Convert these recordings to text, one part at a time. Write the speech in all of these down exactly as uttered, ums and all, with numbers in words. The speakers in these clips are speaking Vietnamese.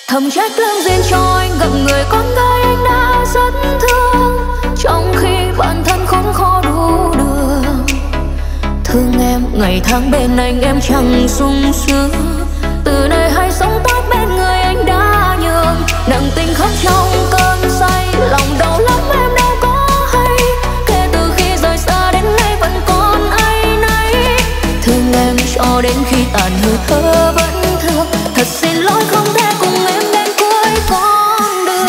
Thầm trách lương duyên cho anh gặp người con gái anh đã rất thương, trong khi bản thân khốn khó đủ đường. Thương em ngày tháng bên anh em chẳng sung sướng, từ nay hãy sống tốt bên người anh đã nhường. Nặng tình khóc trong cơn say, lòng đau lắm em đâu có hay, kể từ khi rời xa đến nay vẫn còn áy náy. Thương em cho đến khi tàn hơi thở vẫn thương, thật xin lỗi không thể cùng em đến cuối con đường.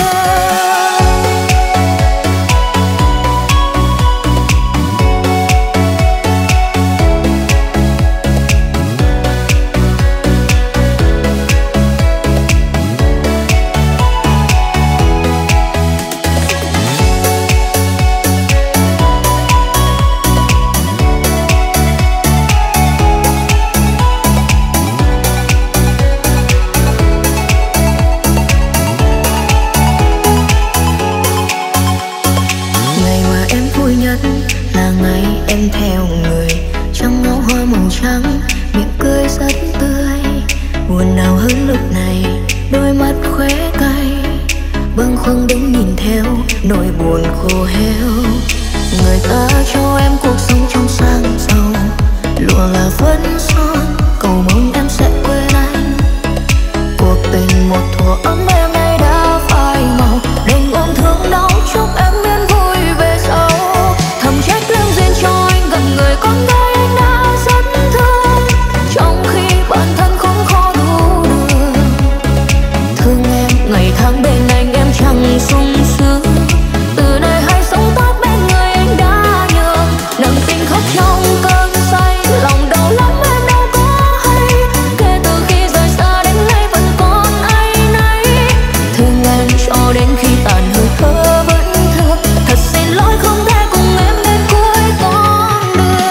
Em theo người trong ngõ hoa màu trắng, miệng cười rất tươi. Buồn nào hơn lúc này, đôi mắt khóe cay, bâng khuâng đứng nhìn theo nỗi buồn khô héo. Người ta cho em cuộc sống trong sang giàu, lụa là phấn son, cầu mong em sẽ quên anh. Cuộc tình một thuở ấm em nay đã phai màu, đành ôm thương đau chúc em yên vui về sau. Thầm trách lương duyên cho người con gái anh đã rất thương, trong khi bản thân không khó đủ đường. Thương em ngày tháng bên anh em chẳng sung sướng, từ nay hãy sống tốt bên người anh đã nhường. Nặng tình khóc trong cơn say, lòng đau lắm em đâu có hay, kể từ khi rời xa đến nay vẫn còn áy náy. Thương em cho đến khi tàn hơi thở vẫn thương, thật xin lỗi không thể cùng em đến cuối con.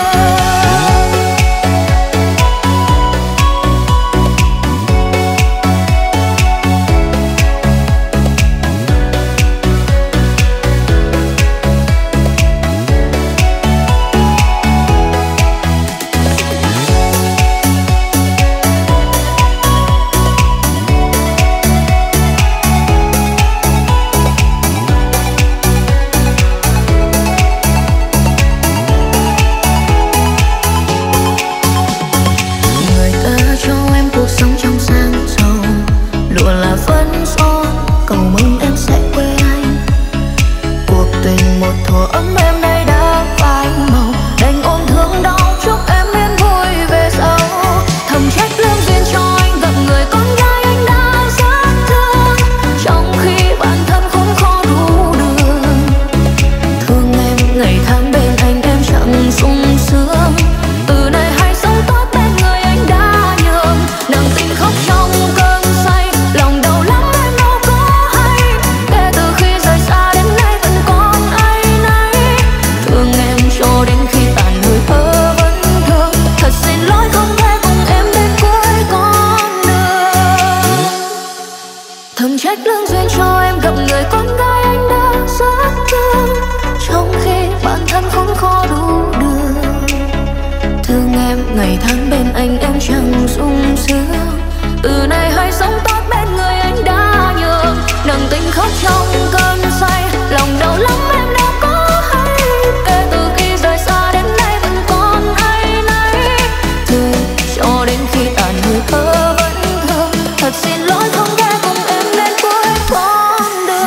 Ngày tháng bên anh em chẳng sung sướng, từ nay hãy sống tốt bên người anh đã nhường. Nặng tình khóc trong cơn say, lòng đau lắm em đâu có hay, kể từ khi rời xa đến nay vẫn còn áy náy. Thương cho đến khi tàn hơi thở vẫn thương, thật xin lỗi không thể cùng em đến cuối con đường.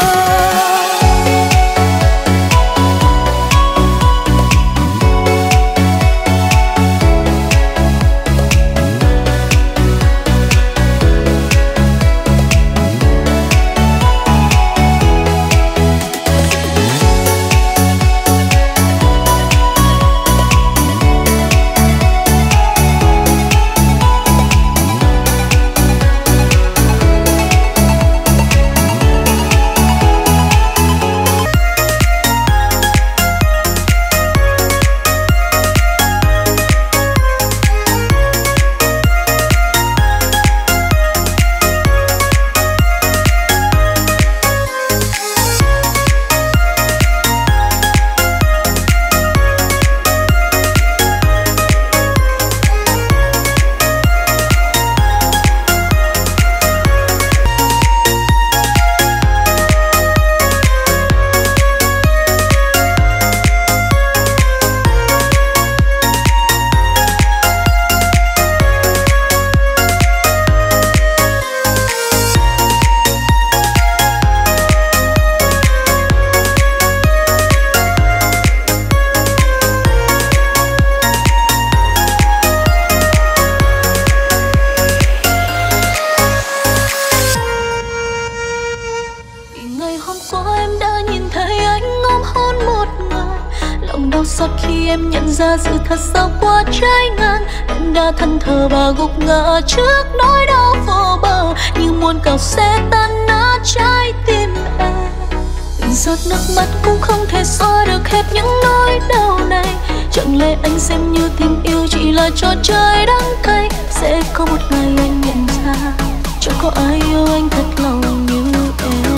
đau xót khi em nhận ra sự thật sao quá trái ngang. Em đã thẫn thờ và gục ngã trước nỗi đau vô bờ, như muôn cào xe tan nát trái tim em. Từng giọt nước mắt cũng không thể xóa được hết những nỗi đau này. Chẳng lẽ anh xem như tình yêu chỉ là trò chơi đắng cay? Sẽ có một ngày anh nhận ra chẳng có ai yêu anh thật lòng như em.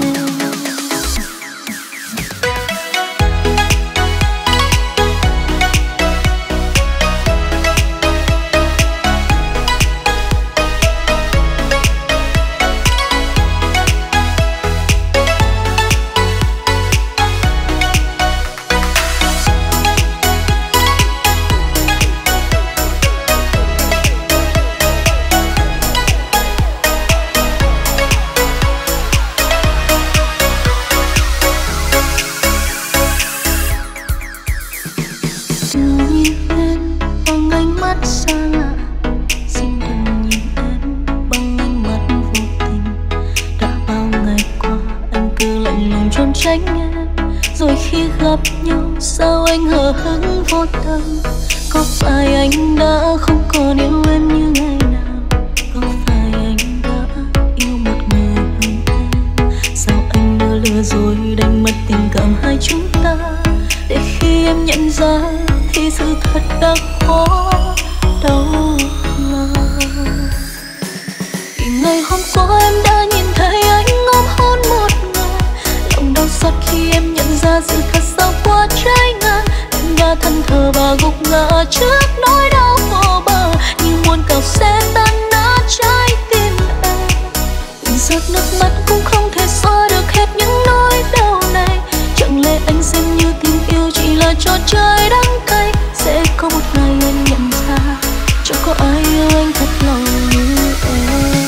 Sao anh hờ hững vô tâm? Có phải anh đã không còn yêu em như ngày nào? Có phải anh đã yêu một người hơn em? Sao anh đã lừa rồi đánh mất tình cảm hai chúng ta? Để khi em nhận ra thì sự thật đã khó đau lòng. Vì ngày hôm qua em đã nhìn thấy anh ôm hôn một người, lòng đau xót khi em nhận ra sự thật sao quá trái ngang. Em đã thẫn thờ và gục ngã trước nỗi đau vô bờ, như muôn cào xe tan nát trái tim em. Từng giọt nước mắt cũng không thể xóa được hết những nỗi đau này. Chẳng lẽ anh xem như tình yêu chỉ là trò chơi đắng cay? Sẽ có một ngày anh nhận ra chẳng có ai yêu anh thật lòng như em.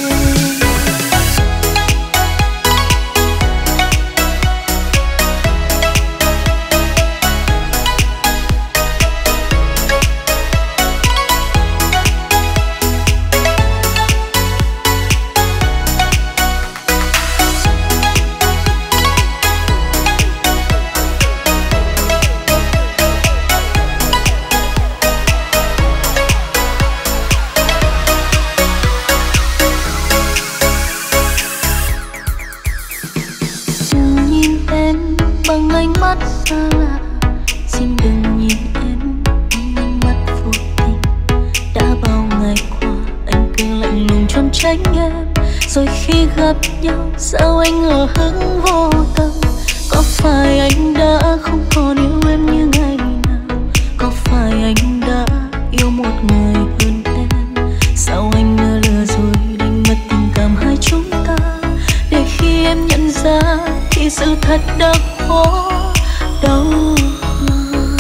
Sao anh ngờ hững vô tâm? Có phải anh đã không còn yêu em như ngày nào? Có phải anh đã yêu một người hơn em? Sao anh ngờ lừa rồi đánh mất tình cảm hai chúng ta? Để khi em nhận ra thì sự thật đã khó đau lòng.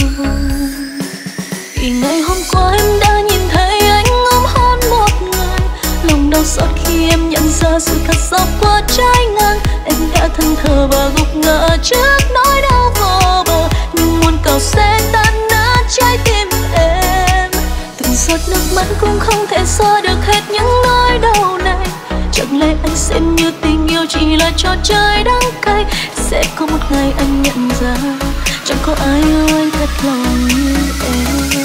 Vì ngày hôm qua em đã nhìn thấy anh ôm hôn một người, lòng đau xót khi em nhận ra sự thật sao quá trái ngang. Em đã thẫn thờ và gục ngã trước nỗi đau vô bờ, nhưng muôn cào xe tan nát trái tim em. Từng giọt nước mắt cũng không thể xóa được hết những nỗi đau này. Chẳng lẽ anh xem như tình yêu chỉ là trò chơi đắng cay? Sẽ có một ngày anh nhận ra chẳng có ai yêu anh thật lòng như em.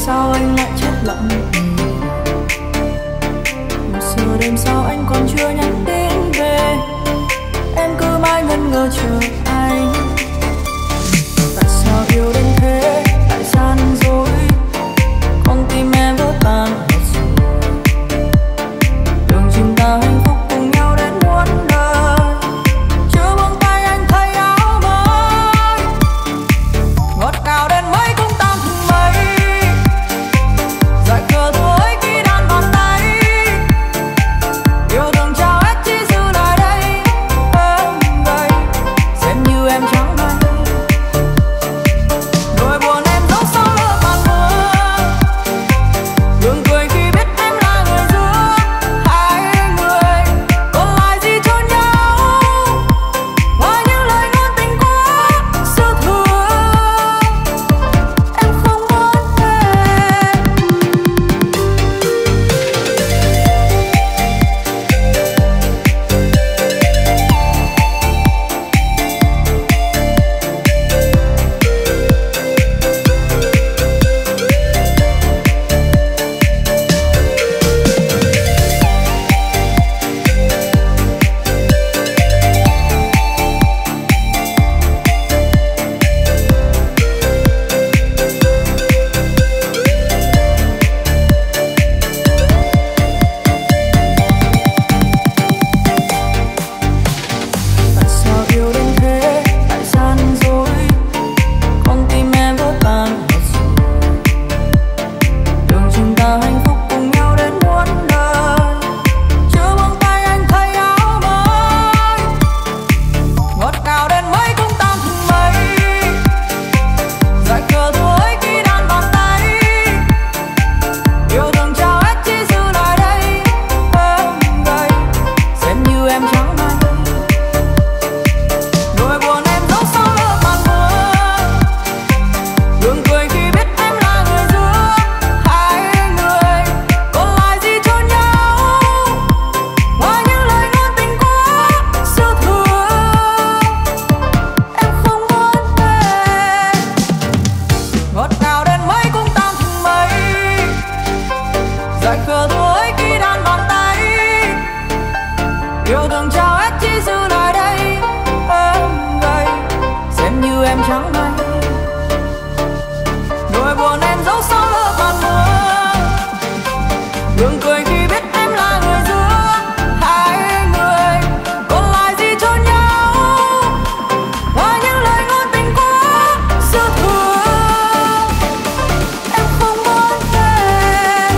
sao anh lại chết lặng. Một giờ đêm sao anh còn chưa nhắn tin về, em cứ mãi ngẩn ngơ chờ anh. Tại sao yêu đến thế lại gian dối, con tim em vỡ tan mất rồi. Đường chúng ta hạnh phúc cùng nhau đến muôn đời, chưa buông tay anh thay áo mới. Ngọt ngào đến mấy cũng tan thành mây, dại khờ thôi khi đan bàn tay. Yêu thương trao hết chỉ dư lại đây em đây, xem như em trắng tay. Nỗi buồn em giấu sau lớp màn mưa, gượng cười khi biết em là người giữa hai người. Còn lại gì cho nhau ngoài những lời ngôn tình quá dư thừa, em không muốn về. Tại sao yêu đến thế lại gian dối, con tim em vỡ tan mất rồi. Đường chúng ta hạnh phúc cùng nhau đến muôn đời, chưa buông tay anh thay áo mới. Ngọt ngào đến mấy cũng tan thành mây, dại khờ thôi khi đan bàn tay. Yêu thương trao hết chỉ dư lại đây em đây, xem như em trắng tay. Nỗi buồn em giấu sau lớp màn mưa, gượng cười khi biết em là người giữa hai người. Còn lại gì cho nhau ngoài những lời ngôn tình quá dư thừa, em không muốn về. Ngọt ngào đến mấy cũng tan thành mây, dại khờ thôi khi đan bàn tay. Yêu thương trao hết chỉ dư lại đây em đây, xem như em trắng tay. Nỗi buồn em giấu sau lớp màn mưa, gượng cười khi biết em là người giữa hai người. Còn lại gì cho nhau ngoài những lời ngôn tình quá dư thừa, em không muốn về.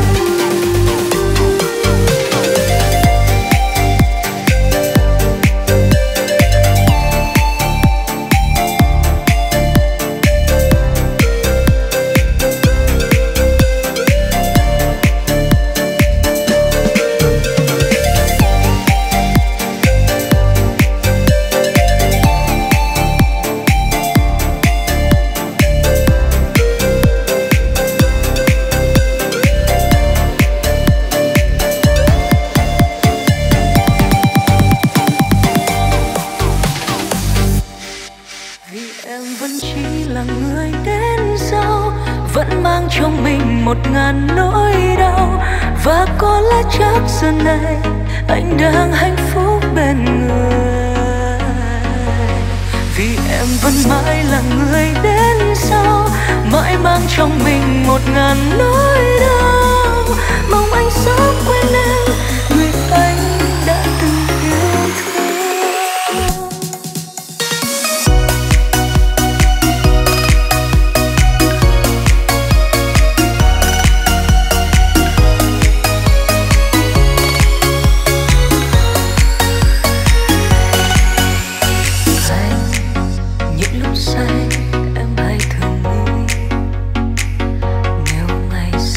Vì em vẫn chỉ là người đến sau, vẫn mang trong mình một ngàn nỗi đau. Và có lẽ chắc giờ này anh đang hạnh phúc bên người, vì em vẫn mãi là người đến sau, mãi mang trong mình một ngàn nỗi đau. Mong anh sớm quên em, người anh đã từng yêu thương. Những lúc say em hay thường nghĩ, nếu ngày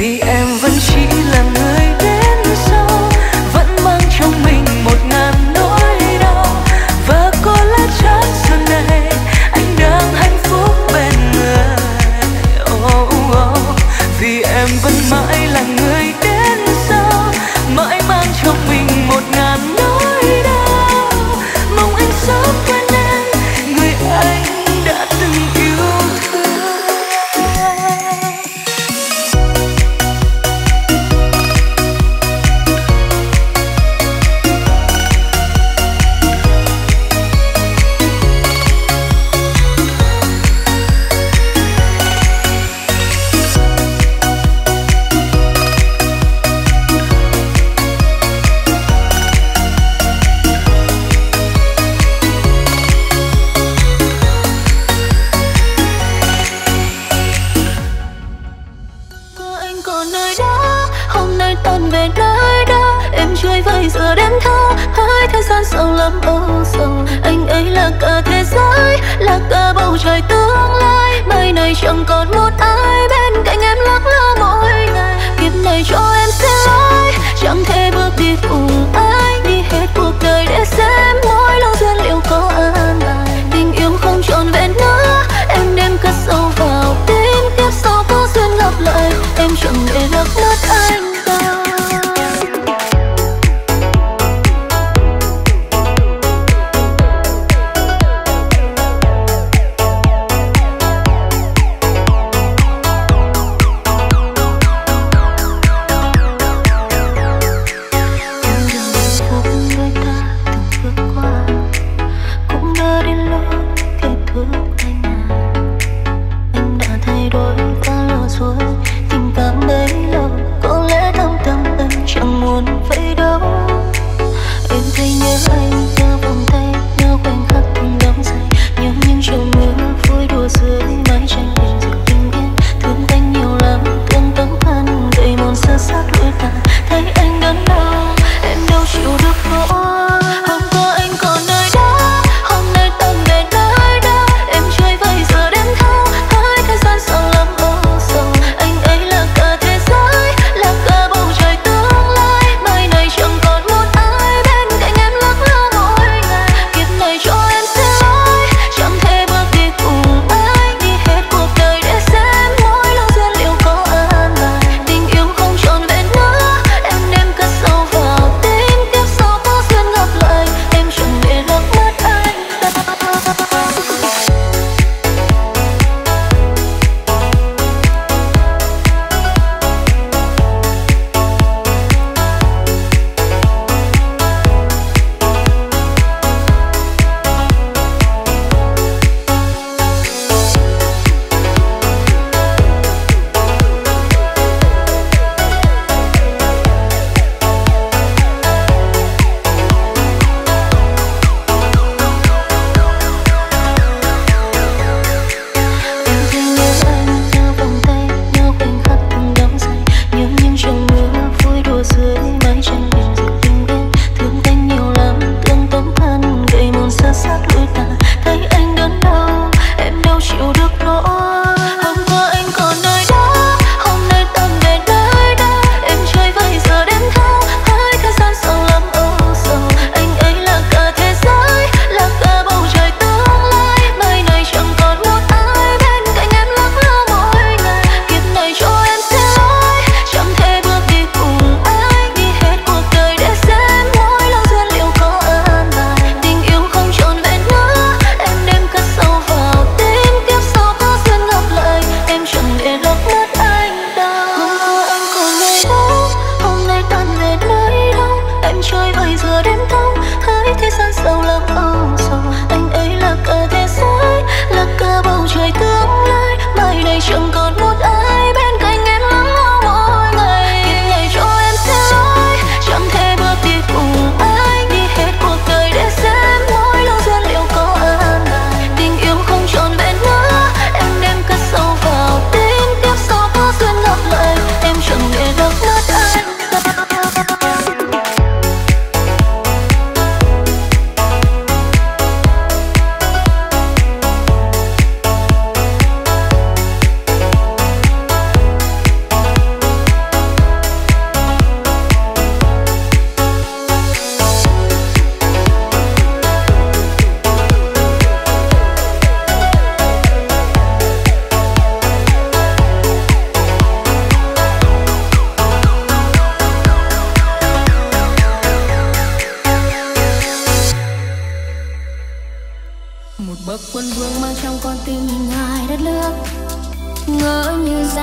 vì em vẫn chỉ là người đến sau, vẫn mang trong mình một ngàn nỗi đau. Và có lẽ chắc giờ này anh đang hạnh phúc bên người. Oh, oh. Vì em vẫn mãi là người đến sau, mãi mang trong mình một ngàn nỗi đau. Mong anh sớm quên em, người anh đã từng yêu thương. Giờ đêm thâu hai thế gian sầu lắm âu sầu, anh ấy là cả thế giới, là cả bầu trời tương lai. Mai này chẳng còn một ai bên cạnh em lắc lơ mỗi ngày. Kiếp này cho em xin lỗi, chẳng thể bước đi cùng anh, đi hết cuộc đời để xem mỗi lâu duyên liệu có an bài. Tình yêu không trọn vẹn nữa, em đem cất sâu vào tim. Kiếp sau có duyên gặp lại, em chẳng để lạc mất anh đâu.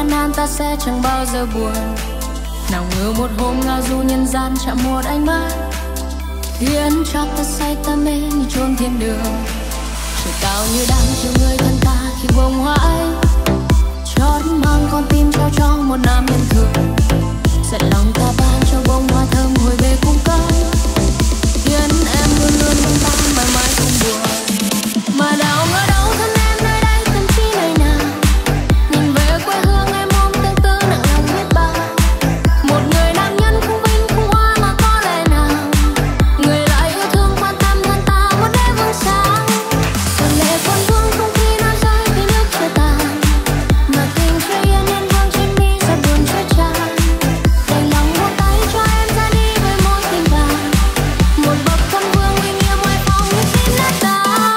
gian nan ta sẽ chẳng bao giờ buồn. Nào ngờ một hôm ngao du nhân gian chạm một ánh mắt khiến cho ta say ta mê như chốn thiên đường. Trời cao như đang chiều người thân ta khi bông hoa ấy chót mang con tim trao cho một nam nhân thường. Giận lòng ta ban cho bông hoa thơm hồi về cung cấp khiến em luôn luôn bên ta mãi mãi không buồn. Mà đâu ngờ đâu thân em nơi đây tâm trí nơi nào, nhìn về quê hương em ôm tương tư nặng lòng biết bao. Một người nam nhân không vinh không hoa mà có lẽ nào người lại yêu thương quan tâm hơn ta một đêm vương sáng. Rồi lệ cuốn vương không khi nào rơi vì nước chưa tàn, mà tình chưa yên nên vương trên mi giờ buồn chưa tràn. Đành lòng buông tay cho em ra đi với môi tình vàng, một bậc quân vương uy nghiêm ngoài phòng như tim nát tan.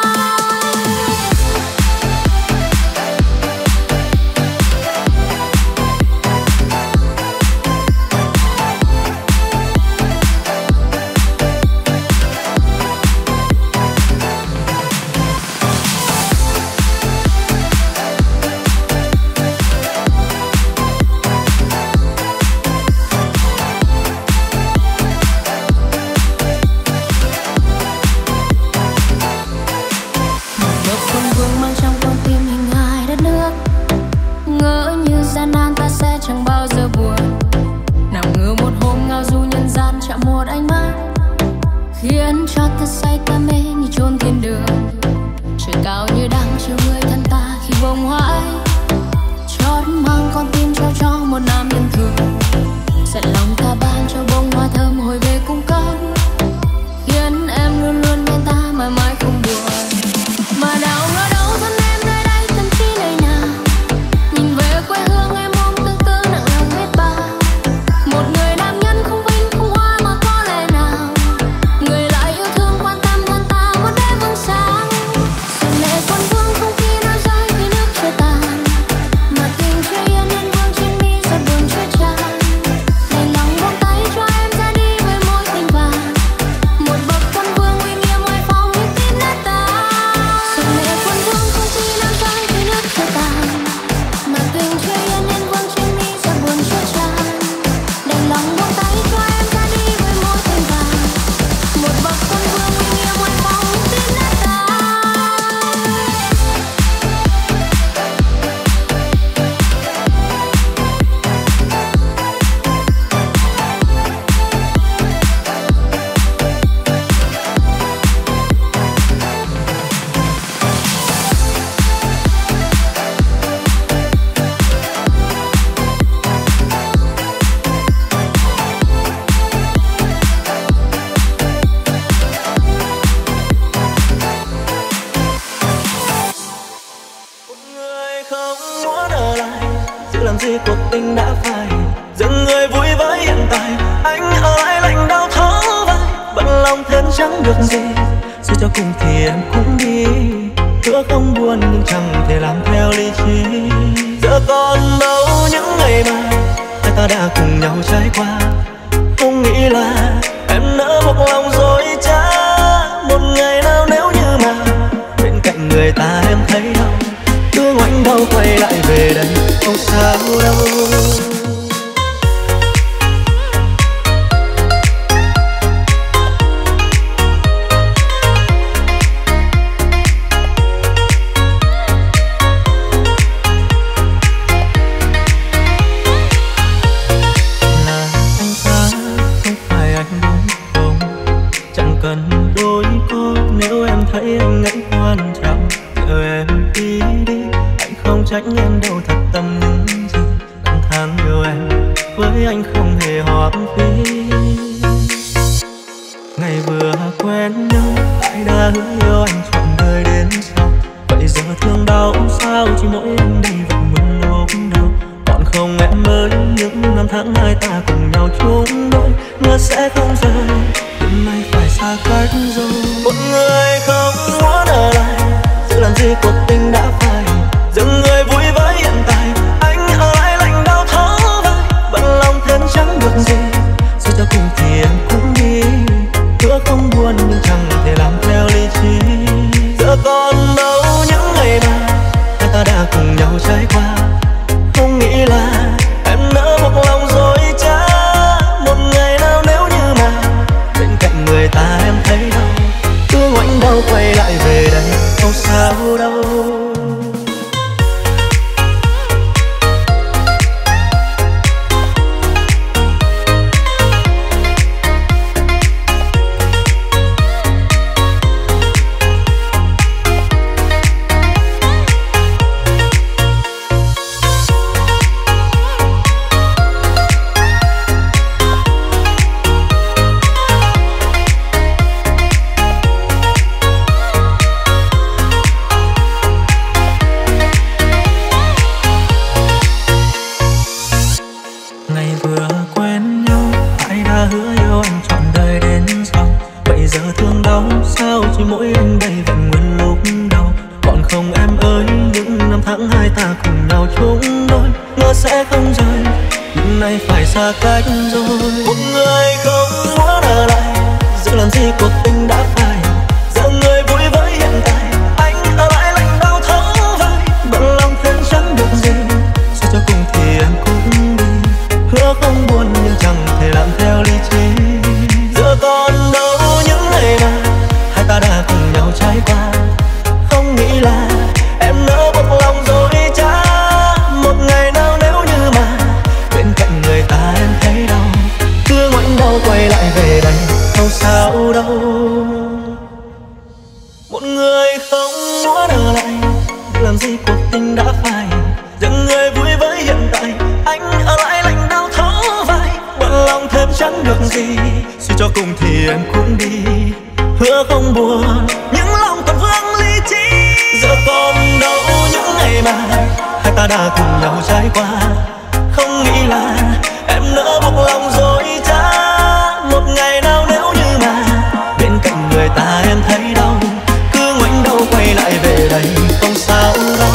Bậc quân vương mang trong con tim hình hài đất nước, ngỡ như gian nan ta sẽ chẳng bao giờ buồn. Nào ngờ một hôm ngao du nhân gian chạm một ánh mắt khiến cho ta say ta mê như chốn thiên đường. Trời cao như đang chiều người thân ta khi bông hoa ấy chót mang con tim trao cho một nam nhân thường. Giận lòng ta ban cho bông hoa thơm hồi về cung cấp khiến em luôn luôn bên ta mãi mãi không buồn. Mà đâu ngờ đâu thân em nơi đây tâm trí nơi nào, nhìn về quê hương em ôm tương tư nặng lòng biết bao. Một người nam nhân không vinh không hoa mà có lẽ nào người lại yêu thương quan tâm hơn ta một đêm vương sáng. Rồi lệ quân vương không khi nào rơi vì nước chưa tàn, mà tình chưa yên nên vương trên mi giờ buồn chưa tràn. Đành lòng buông tay cho em ra đi với môi tình vàng, một bậc quân vương uy nghiêm ngoài phòng như tim nát tan. Rồi lệ quân vương không khi nào rơi vì nước chưa tàn, mà tình chưa yên nên vương trên mi giờ buồn chưa tràn. Đành lòng buông tay cho em ra đi với môi tình vàng, một bậc quân vương uy nghiêm ngoài phòng như tim nát tan. Một người không muốn ở lại, giữ làm gì cuộc tình đã phai. Dừng người vui với hiện tại, anh ở lại lạnh đau thấu vai. Bận lòng thêm chẳng được gì, dù cho cùng thì em cũng đi. Hứa không buồn nhưng chẳng thể làm theo lý trí. Giờ còn đâu những ngày mà hai ta đã cùng nhau trải qua. Không nghĩ là em nỡ một lòng dối trá. Một ngày nào nếu như mà bên cạnh người ta em thấy đau, cứ ngoảnh đầu quay lại về đây không sao đâu. Là anh xa không phải anh đúng không, chẳng cần đôi co nếu em thấy anh ấy quan trọng. Giờ em đi đi, anh không trách em đâu, thật tâm những gì năm tháng yêu em với anh không hề hoang phí. Ngày vừa quen nhau ai đã hứa yêu anh trọn đời đến sau. Vậy giờ thương đau sao chỉ mỗi em đây vẫn mừng lúc đầu. Còn không em ơi, những năm tháng hai ta cùng nhau chung đôi, ngờ sẽ không rời, đêm nay phải xa cách rồi. Một người không muốn ở lại, giữ làm gì cuộc tình đã phai. Dừng người vui với hiện tại, anh ở lại lạnh đau thấu vai. Bận lòng thêm chẳng được gì, dù cho cùng thì em cũng đi. Hứa không buồn nhưng chẳng thể làm theo lý trí. Giờ còn đâu những ngày mà hai ta đã cùng nhau trải qua. Không nghĩ là vừa quen nhau, ai đã hứa yêu anh trọn đời đến sau. Vậy giờ thương đau sao chỉ mỗi anh đây vẫn nguyên lúc đầu. Còn không em ơi, những năm tháng hai ta cùng nhau chung đôi, ngờ sẽ không rời, nhưng nay phải xa cách rồi. Một người không muốn ở lại, giờ làm gì cuộc tình đã phai. Giờ người vui với hiện tại, anh ở lại lạnh đau thấu vai. Bận lòng thêm chẳng được gì, suy cho cùng thì em cũng đi. Hứa không buồn nhưng chẳng thể làm theo lý trí. Giờ còn đâu những ngày mà hai ta đã cùng nhau trải qua. Không nghĩ là em nỡ buộc lòng dối trá. Một ngày nào nếu như mà bên cạnh người ta em thấy đau, cứ ngoảnh đầu quay lại về đây, không sao đâu. Một người không muốn ở lại, làm gì cuộc tình đã phai. Giờ người vui với hiện tại, anh ở lại lạnh đau thấu vai. Bận lòng thêm chẳng được gì, suy cho cùng thì em cũng đi. Hứa không buồn những lòng còn vương lý trí. Giờ còn đâu những ngày mà hai ta đã cùng nhau trải qua. Không nghĩ là em nỡ buộc lòng dối trá. Một ngày nào nếu như mà bên cạnh người ta em thấy đau, cứ ngoảnh đầu quay lại về đây, không sao đâu.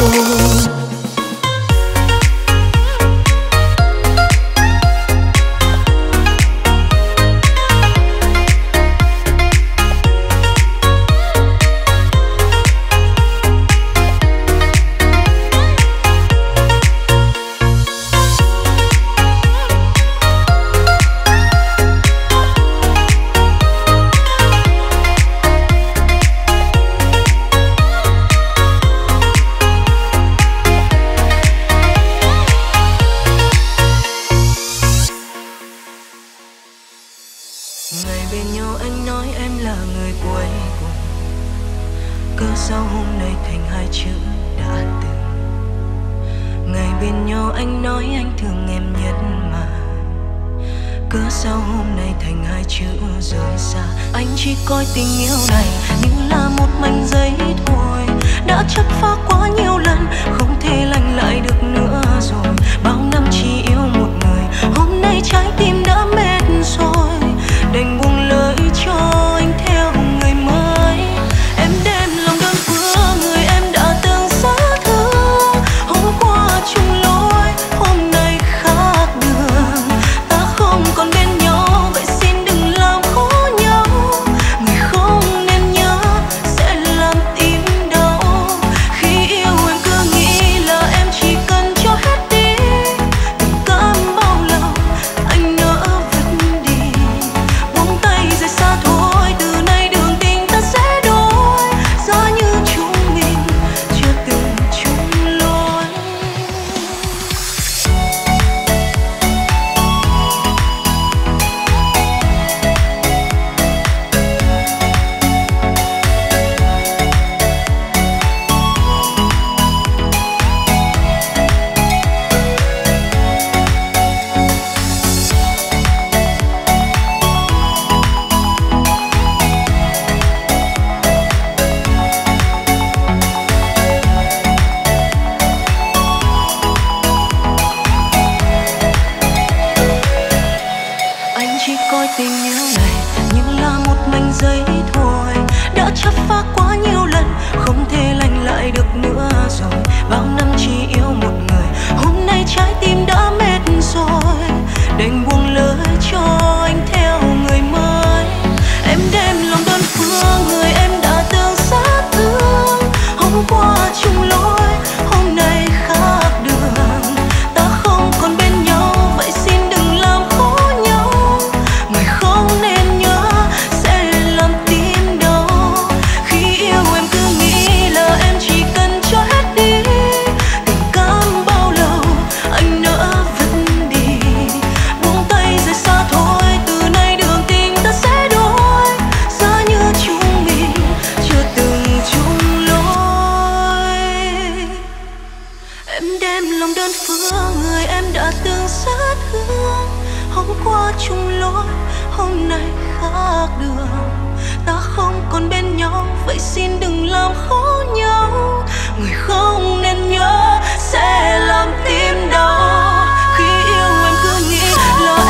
Người không nên nhớ sẽ làm tim đau. Khi yêu em cứ nghĩ là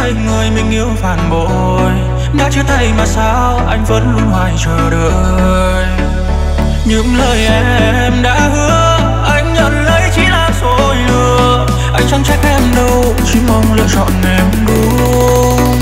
thấy người mình yêu phản bội. Đã chia tay mà sao anh vẫn luôn hoài chờ đợi. Những lời em đã hứa anh nhận lấy chỉ là dối lừa. Anh chẳng trách em đâu, chỉ mong lựa chọn em đúng.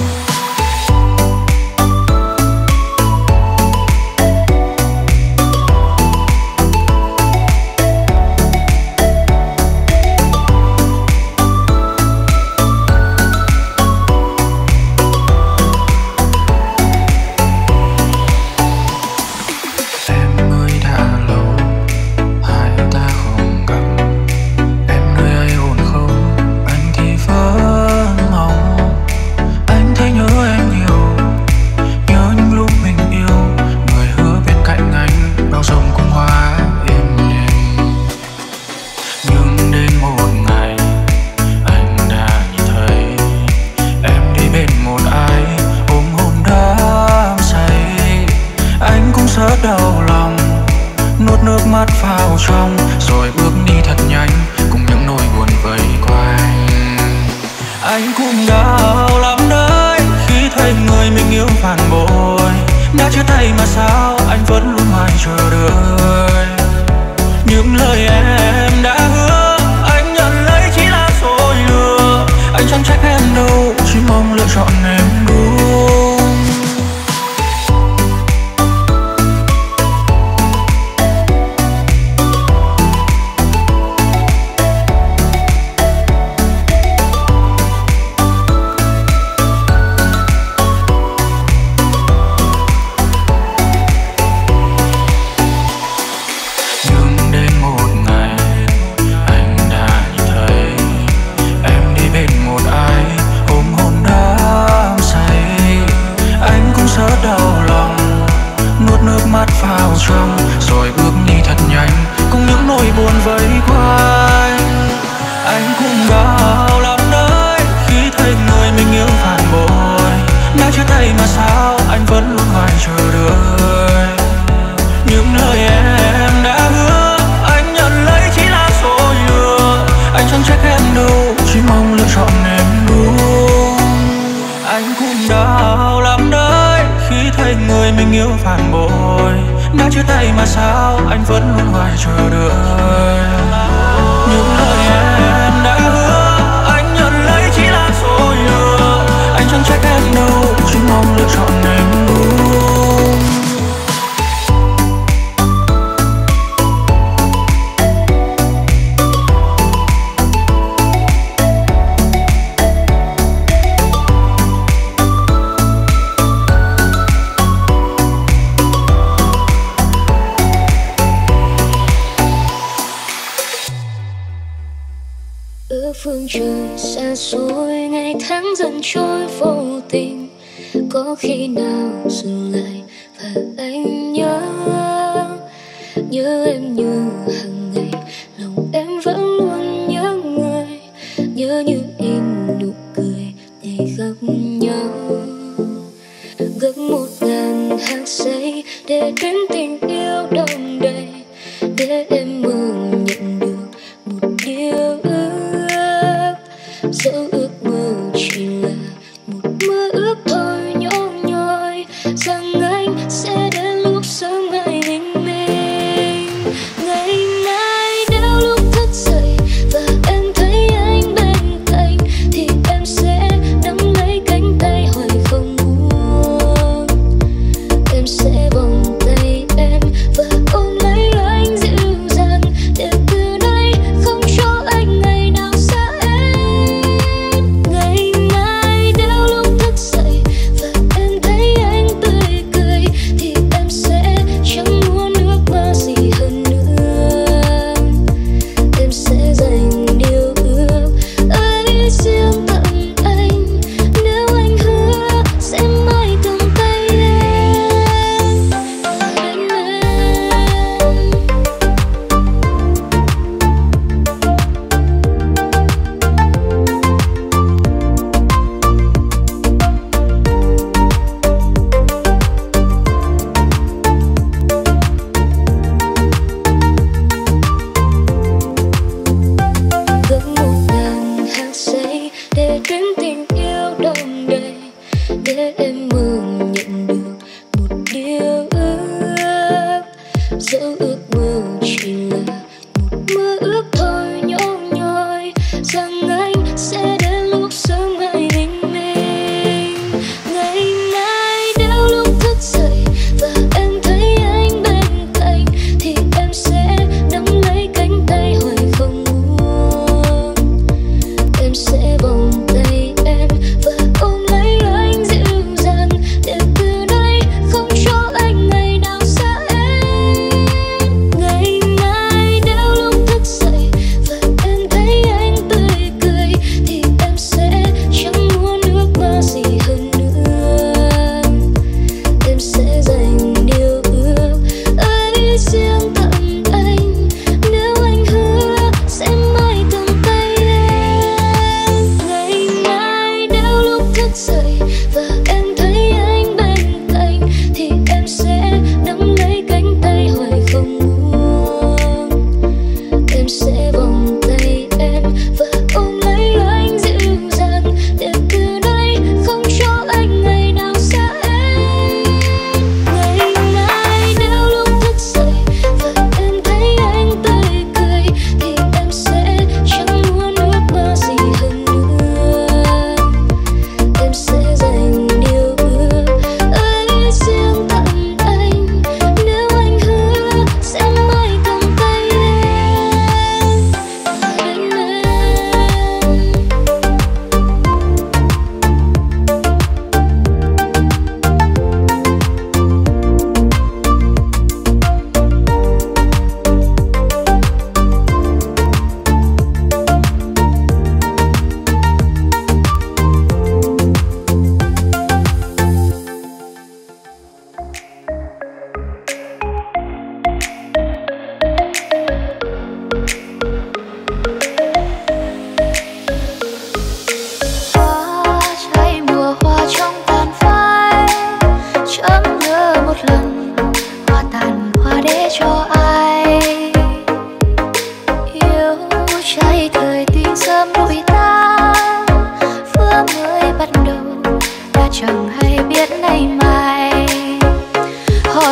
phương trời xa xôi, ngày tháng dần trôi vô tình. Có khi nào dừng lại và anh nhớ nhớ em như hàng ngày, lòng em vẫn luôn nhớ người, nhớ như in nụ cười ngày gặp nhau. Gấp một ngàn hạt giây để đến tình yêu đong đầy, để em mong nhận được một điều ước. Dẫu ước mơ chỉ là một mơ ước thôi nhỏ nhoi, rằng anh sẽ đến lúc sớm ngày bình minh. Ngày mai nếu lúc thức dậy và em thấy anh bên cạnh, thì em sẽ nắm lấy cánh tay hoài không buông. Em sẽ vòng tay em và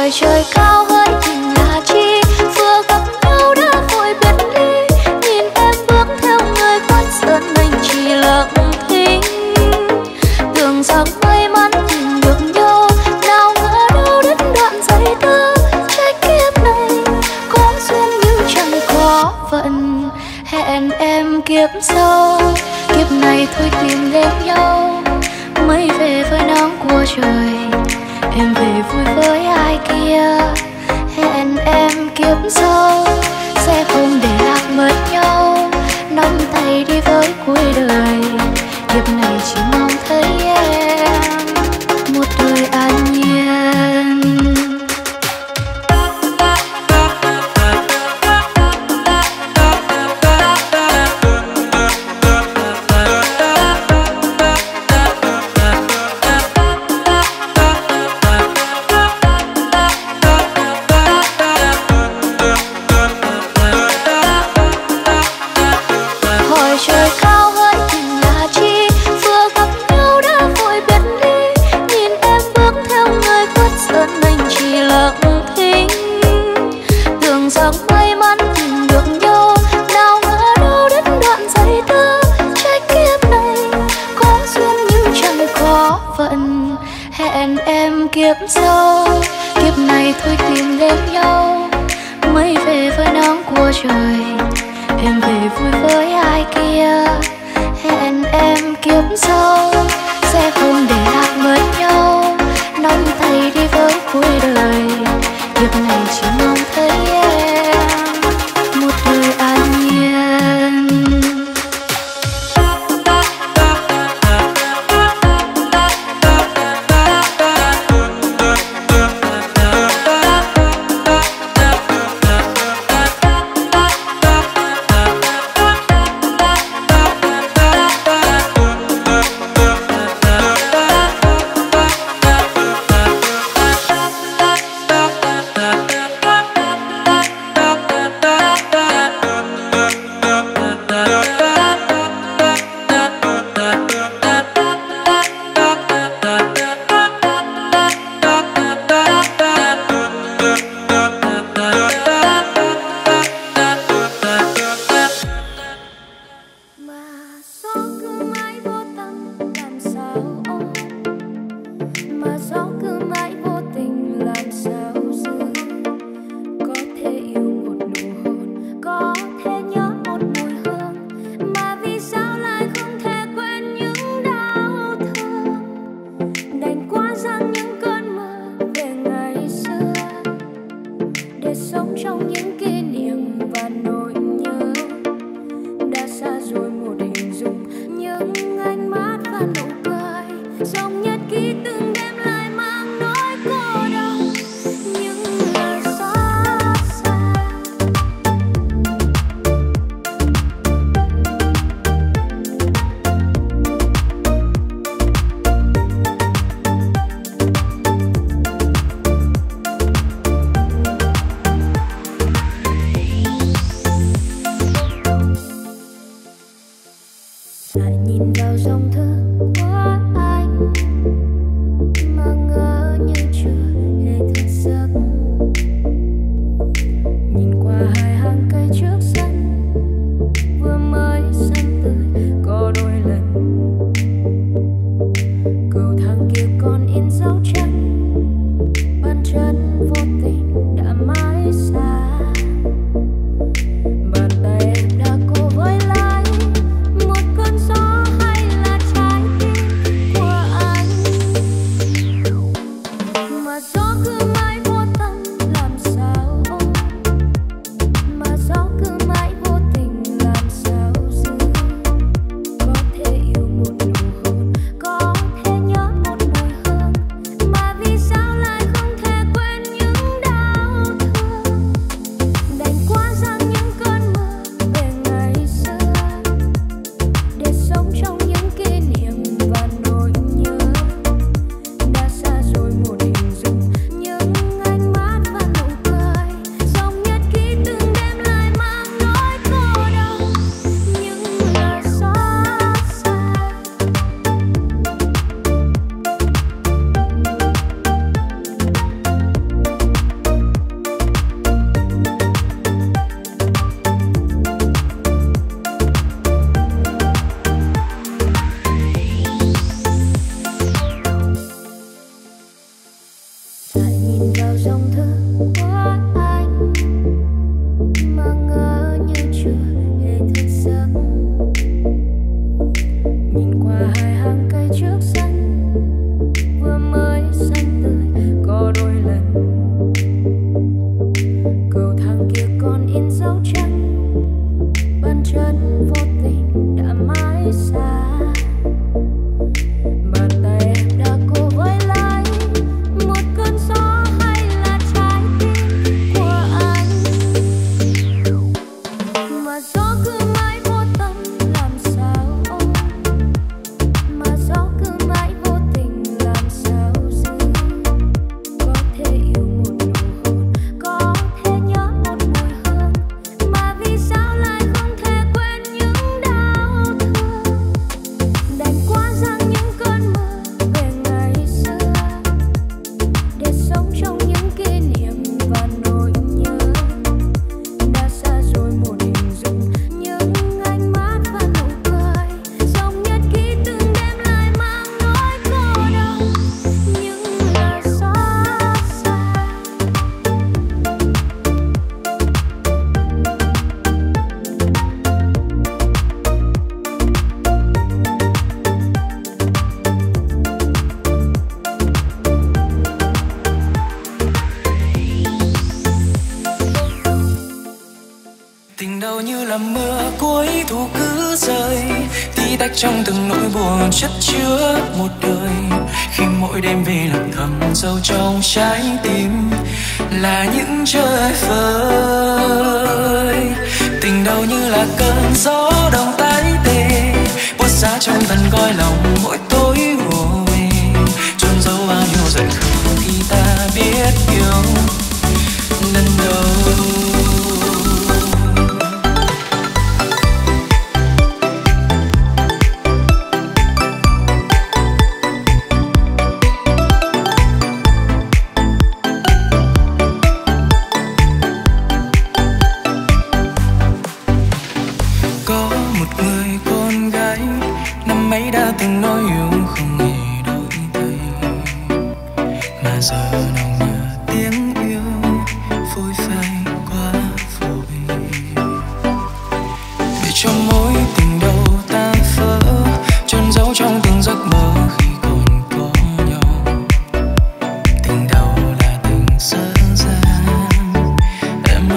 hỏi trời cao hỡi tình là chi, vừa gặp nhau đã vội biệt ly. Nhìn em bước theo người khuất dần anh chỉ lặng thinh. Tưởng rằng may mắn tìm được nhau, nào ngờ đâu đứt đoạn dây tơ. Trái kiếp này có duyên nhưng chẳng có phận, hẹn em kiếp sau. Kiếp này thôi tìm đến nhau, mây về với nắng của trời, em về vui với ai kia. Hẹn em kiếp sau sẽ không để lạc mất nhau, nắm tay đi với cuối đời. Kiếp này chỉ mong thấy em một đời an nhiên. Hẹn em kiếp sau, kiếp này thôi tìm đến nhau, mây về với nắng của trời, em về vui với ai kia. Hẹn em kiếp sau sẽ không để lạc mất nhau, nắm tay đi với cuối đời. Kiếp này chỉ mong thấy em một đời an nhiên. đầu như là mưa cuối thu cứ rơi, tí tách trong từng nỗi buồn chất chứa một đời. Khi mỗi đêm về lặng thầm sâu trong trái tim là những trời vơi. Tình đầu như là cơn gió đông tái tê, buốt giá trong tận coi lòng mỗi tối hồi, chôn giấu bao nhiêu giận khổ khi ta biết yêu lần đầu. Đã từng nói yêu không hề đổi thay, mà giờ nào nhờ tiếng yêu phôi phai quá vội. Để cho mối tình đầu ta vỡ, chôn giấu trong từng giấc mơ khi còn có nhau. Tình đầu là tình dở dang em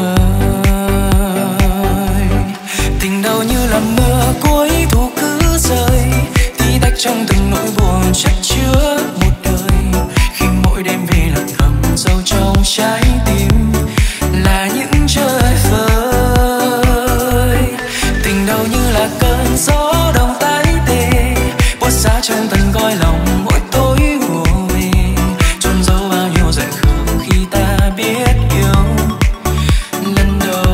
ơi. Tình đầu như là mưa cuối thu cứ rơi, trong từng nỗi buồn chất chứa một đời. Khi mỗi đêm về lặng thầm sâu trong trái tim là những trời vơi. Tình đầu như là cơn gió đông tái tê, buốt giá trong tận coi lòng mỗi tối hồi, chôn giấu bao nhiêu giận khổ khi ta biết yêu lần đầu.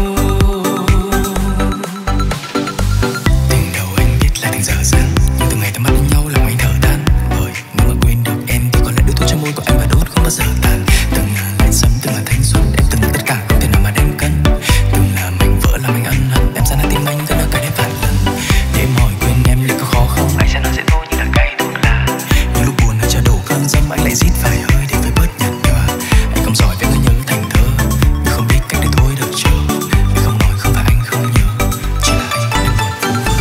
Tình đầu anh biết là tình dở dang, ngày ta mắt đến nhau lòng anh thở than. Bởi nếu mà quên được em thì có lẽ đôi thuốc trong môi của anh và đốt không bao giờ tàn. Từng là lại sớm, từng là thanh xuân, em từng là tất cả không thể nào mà đem cân. Từng là mảnh vỡ làm anh ân hận, em ra là tim anh cứ nở cái đến vạn lần. Để em hỏi quên em liệu có khó không? Anh sẽ nói dễ thôi như là cay thuốc lá. Những lúc buồn hay cho đổ cơn dâm anh lại rít vài hơi để phải bớt nhạt nhòa. Anh không giỏi về ngỡ nhớ thành thơ, vì không biết cách để thôi được chờ. Vì không nói không phải anh không nhớ, chỉ là anh đang buồn vô vơ.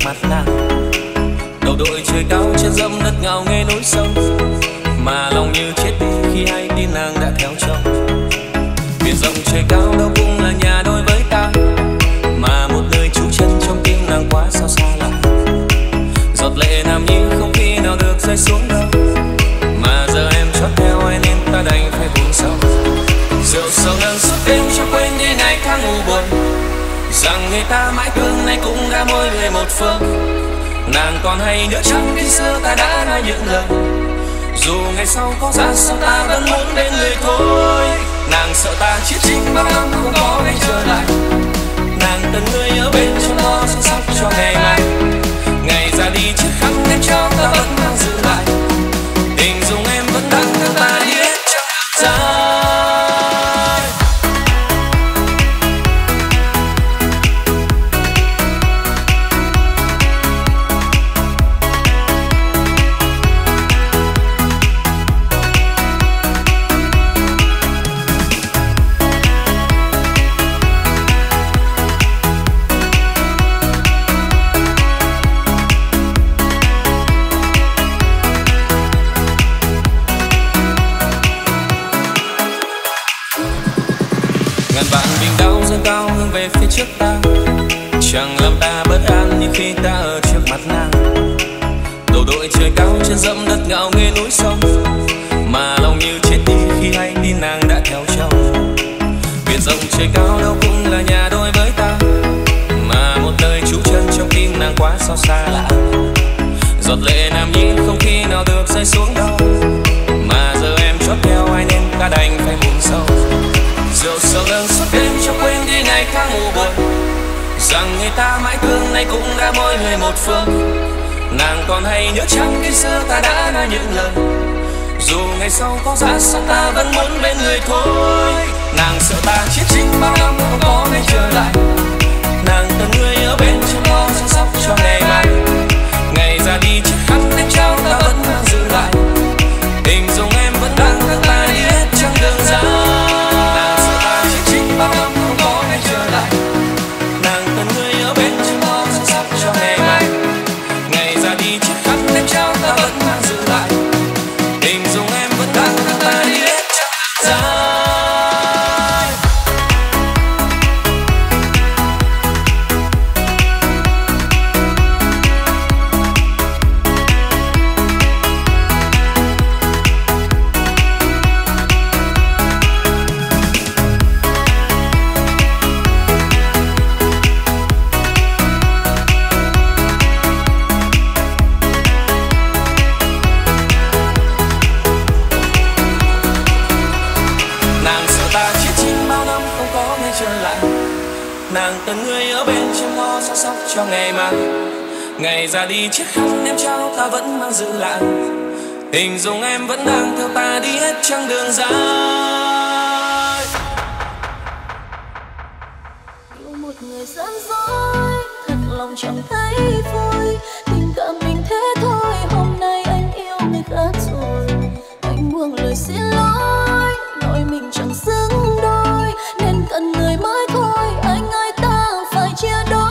mặt nàng. Đầu đội trời cao chân dẫm đất ngào nghe núi sông, mà lòng như chết đi khi hay tin nàng đã theo chồng. Biển rộng trời cao đâu cũng là nhà đôi với ta, mà một lời trú chân trong tim nàng quá sao xa lạ. Giọt lệ nam nhi không khi nào được rơi xuống đâu, mà giờ em chót theo ai nên ta đành phải buồn sâu. Rượu sầu nàng suốt đêm cho quên đi ngày tháng u buồn, rằng người ta mãi thương nay cũng đã mỗi người một phương. Nàng còn hay nhớ chăng khi xưa ta đã nói những lời, dù ngày sau có ra sao ta vẫn muốn bên người thôi. Nàng sợ ta chết chính bao năm không có ngày trở lại, nàng từng người ở bên trong lo săn sóc cho ngày mai. Ngày ra đi chiếc khăn em trao ta vẫn mang giữ lại, tình dung em vẫn đang theo ta đi hết trong dài. Cao hướng về phía trước ta, chẳng làm ta bất an như khi ta ở trước mặt nàng. Đầu đội trời cao chân dẫm đất ngạo nghe núi sông, mà lòng như chết đi khi hay tin nàng đã theo chồng. Biển rộng trời cao đâu cũng là nhà đôi với ta, mà một lời trú chân trong tim nàng quá sao xa lạ. Giọt lệ nam nhi không khi nào được rơi xuống đâu, mà giờ em chót theo ai nên ta đành phải buồn sâu. Rượu sầu lần suốt đêm cho quên đi ngày tháng u buồn, rằng người ta mãi thương nay cũng đã mỗi người một phương. Nàng còn hay nhớ chăng khi xưa ta đã nói những lời, dù ngày sau có ra sao ta vẫn muốn bên người thôi. Nàng sợ ta chết chính bao năm không có ngày trở lại, nàng từng người ở bên trong lo chăm sóc cho ngày mai. Ngày ra đi chiếc khăn em trao ta vẫn mang giữ lại, tình dung em vẫn đang theo ta đi hết trong đường dài. Bao năm không có ngày trở lại, nàng từng người ở bên trong lo chăm sóc cho ngày mai. Ngày ra đi chiếc khăn em trao ta vẫn mang giữ lại, tình dung em vẫn đang theo ta đi hết trong đường dài. Nàng từng người ở bên chăm lo chăm sóc cho ngày mai. Ngày ra đi chiếc khăn em trao ta vẫn mang giữ lại, tình dung em vẫn đang theo ta đi hết chặng đường dài. Yêu một người gian dối, thật lòng chẳng thấy vui. Tình cảm mình thế thôi, hôm nay anh yêu người khác rồi. Anh buông lời xin lỗi, nói mình chẳng xứng đôi, nên cần người mới thôi. Anh ơi ta phải chia đôi.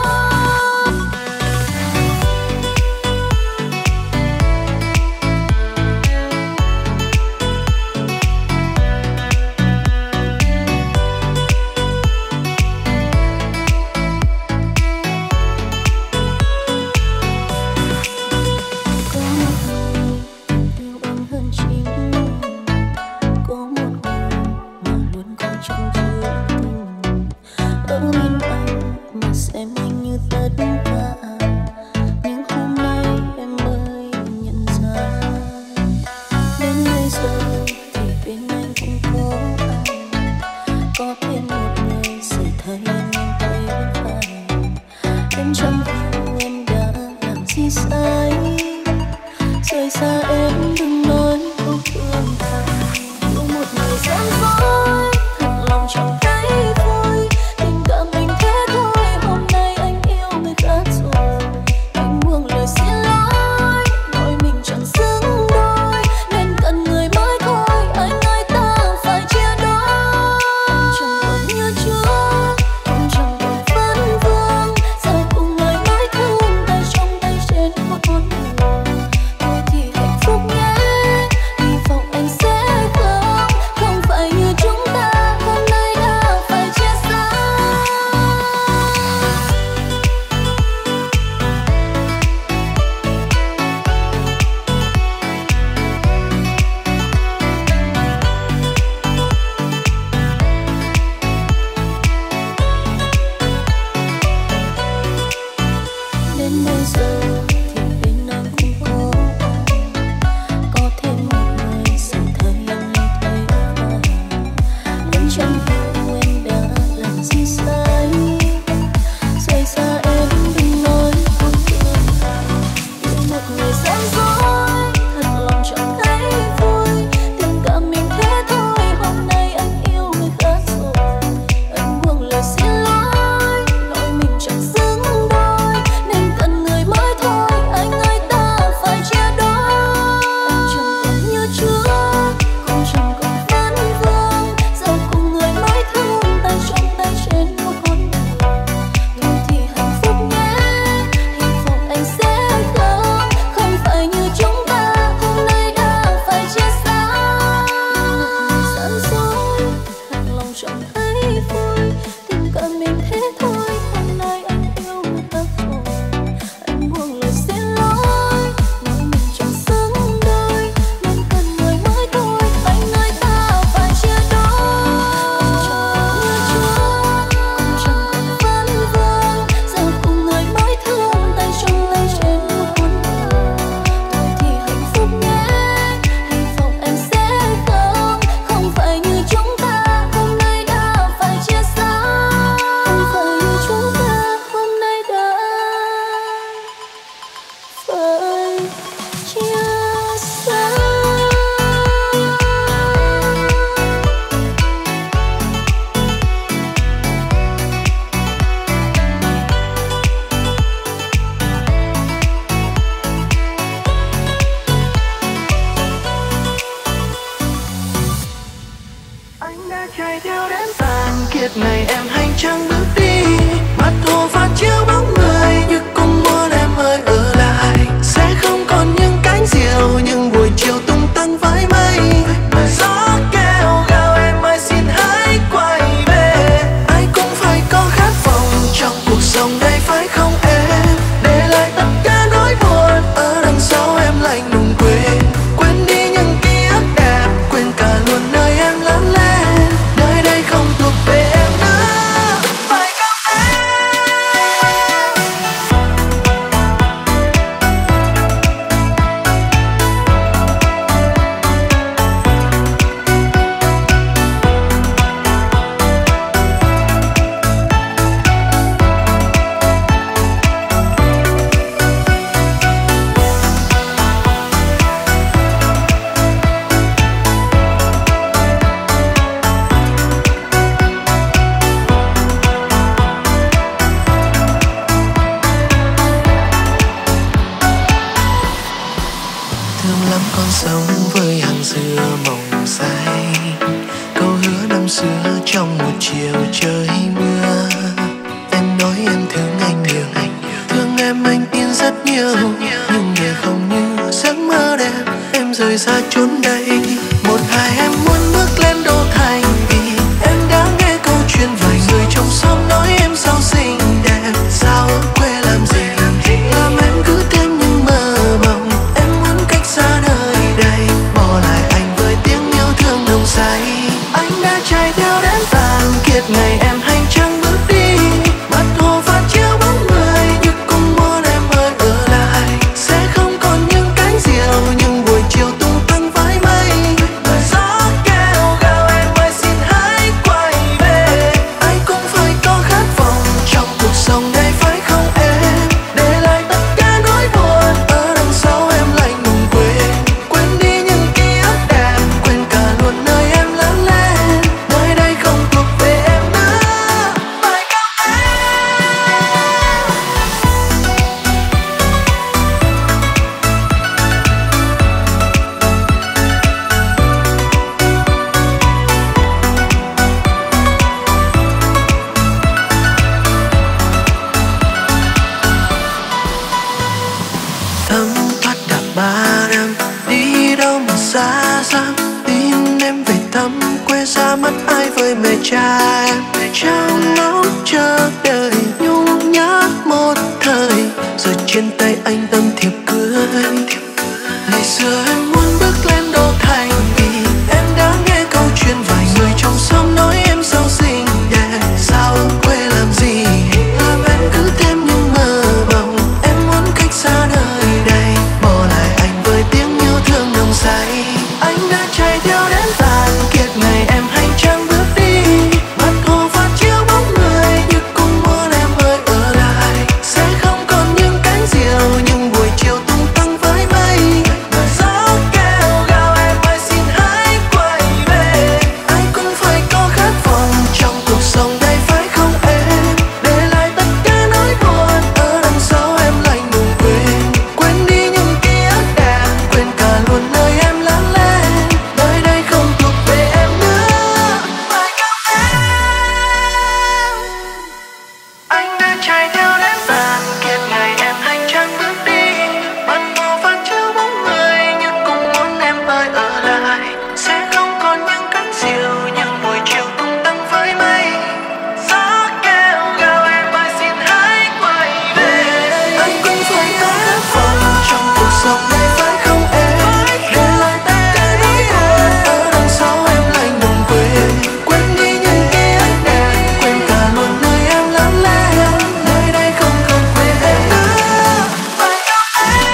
sống với hàng dừa mộng say, câu hứa năm xưa trong một chiều trời mưa. Em nói em thương anh nhiều, thương em anh tin rất nhiều, nhưng để không như giấc mơ đẹp em rời xa chốn đây. Một ngày em muốn bước lên đô thành vì em đã nghe câu chuyện vài người trong xóm nói em sao xinh đẹp, sao ở quê làm gì làm em cứ thêm những mơ mộng. Em muốn cách xa nơi đây, bỏ lại anh với tiếng yêu thương nồng say. Anh đã chạy theo đến tàn kiệt ngày em hành trang bước đi, mặt hồ phản chiếu bóng người như cũng muốn em ơi ở lại. Sẽ không còn những cánh diều, những buổi chiều tung tăng với mây. Gió kêu gào em ơi xin hãy quay về, anh cũng phải có khát vọng trong cuộc sống này phải không em? Để lại tất cả nỗi buồn ở đằng sau em lạnh lùng quên, quên đi những ký ức đẹp, quên cả luôn nơi em lớn lên. Nơi đây không thuộc về em nữa, phải không em? Thấm thoát đã ba năm, đi đâu mà xa xăm, tin em về thăm quê xa mất ai với mẹ cha em. Trong ngóng chờ đợi nhung nhớ một thời, giờ trên tay anh tấm thiệp cưới. Ngày xưa em muốn bước lên đô thành vì em đã nghe câu chuyện vài người trong xóm nói em sao xinh đẹp, sao ở quê làm gì làm em cứ thêm những mơ mộng. Em muốn cách xa nơi đây, bỏ lại anh với tiếng yêu thương nồng say. Anh đã chạy theo đến tàn kiệt ngày em hành trang bước đi, mặt hồ phản chiếu bóng người như cũng muốn em ơi ở lại. Sẽ không còn những cánh diều, những buổi chiều tung tăng với mây. Gió kêu gào em ơi xin hãy quay về, anh cũng phải có khát vọng trong cuộc sống đây phải không em? Để lại tất cả nỗi buồn ở đằng sau em lạnh lùng quên, quên đi những ký ức đẹp, quên cả luôn nơi em lớn lên. Nơi đây không thuộc về em nữa, phải không em? Anh đã chạy theo đến tàn kiệt ngày em hành trang bước đi, mặt hồ phản chiếu bóng người nhưng cũng muốn em ơi ở lại. Sẽ không còn những cánh diều, những buổi chiều tung tăng với mây. Gió kêu gào em ơi xin hãy quay về, anh cũng phải có khát vọng trong cuộc sống này phải không em? Để lại tất cả nỗi buồn ở đằng sau em lạnh lùng quên, quên đi những ký ức đẹp, quên cả luôn nơi em lớn lên. Nơi đây không thuộc về em nữa, phải không em?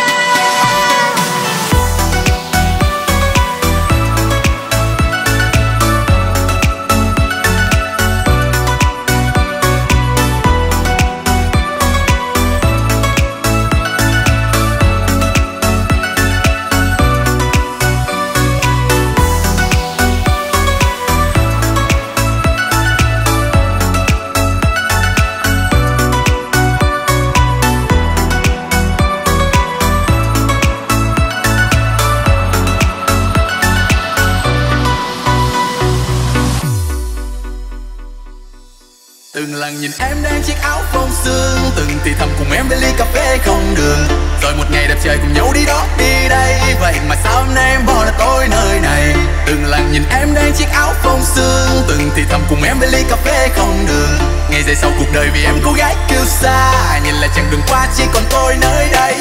Từng lần nhìn em đang chiếc áo phông sương, từng thì thầm cùng em bên ly cà phê không đường. Rồi một ngày đẹp trời cùng nhau đi đó đi đây, vậy mà sao hôm nay em bỏ lại tôi nơi này. Từng lần nhìn em đang chiếc áo phông sương, từng thì thầm cùng em bên ly cà phê không đường. Ngày dài sau cuộc đời vì em cô gái kêu xa, nhìn lại chặng đường qua chỉ còn tôi nơi đây.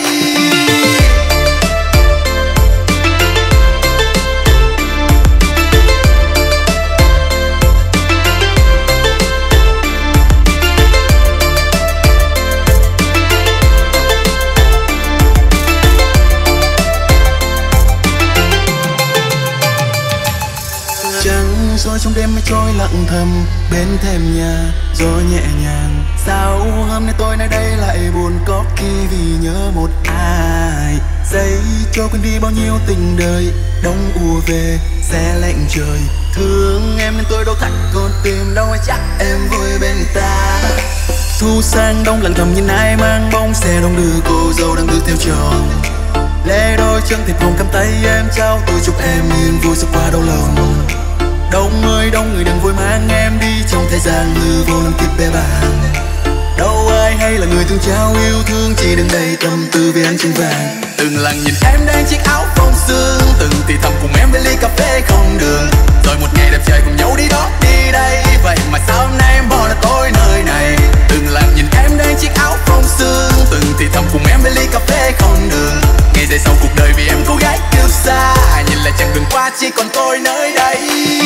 Trăng soi trong đêm mây trôi lặng thầm bên thềm nhà, gió nhẹ nhàng. Sao hôm nay tôi nơi đây lại buồn, có khi vì nhớ một ai. Giây cho quên đi bao nhiêu tình đời, đông ùa về xe lạnh trời. Thương em nên tôi đâu thắt con tim, đâu ai chắc em vui bên ta. Thu sang đông lặng thầm nhìn ai mang bóng xe đông đưa cô dâu đang bước theo chồng. lê đôi chân thì hồng cầm tay em trao tôi chúc em yên vui sẽ qua đau lòng. Đông ơi đông người đừng vội mang em đi trong thời gian hư vô làm kiếp bé bàng. Đâu ai hay là người thương trao yêu thương, chỉ đừng đầy tâm tư vì anh trên vàng. Từng lần nhìn em đang chiếc áo phông sương, từng thì thầm cùng em với ly cà phê không đường. Rồi một ngày đẹp trời cùng nhau đi đó đi đây, vậy mà sao hôm nay em bỏ lại tôi nơi này. Từng lần nhìn em đang chiếc áo phông sương, từng thì thầm cùng em với ly cà phê không đường. Ngày dài sau cuộc đời vì em cô gái kiêu xa, nhìn lại chặng đường qua chỉ còn tôi nơi đây.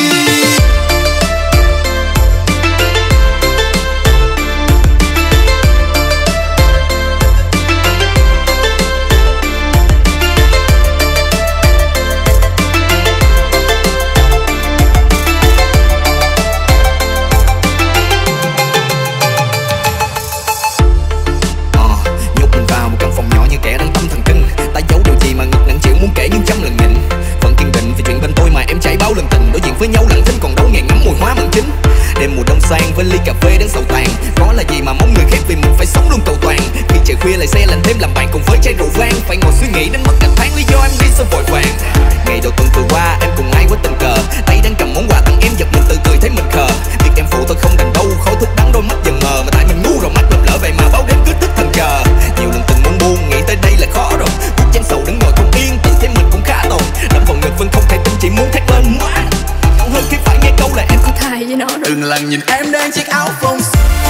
Với nhau lặng thinh còn đâu ngày ngắm mùi hoa mận chín. Đêm mùa đông sang với ly cà phê đến sầu tàn, có là gì mà mong người khác vì mình phải sống luôn cầu toàn. Khi trời khuya lại xe lạnh thêm làm bạn cùng với chai rượu vang, phải ngồi suy nghĩ đến mất cả tháng lý do em đi sao vội vàng. Ngày đầu tuần vừa qua em cùng ai quá tình cờ, tay đang cầm món quà tặng em giật mình tự cười thấy mình khờ. Việc em phụ thôi không đành đâu, khói thuốc đắng đôi mắt dần mờ, mà tại mình ngu rồi mắt lầm lỡ vậy mà báo đến cứ thức thần chờ. Nhiều lần từng muốn buông nghĩ tới đây là khó rồi, cuộc chán sầu đứng ngồi không yên tự thấy mình cũng khá tồi. Đâm vào ngực vẫn không thể tin chỉ muốn thét lên quá hơn khi phải nghe câu là em có thai với nó rồi. Từng lần nhìn em đang chiếc áo phông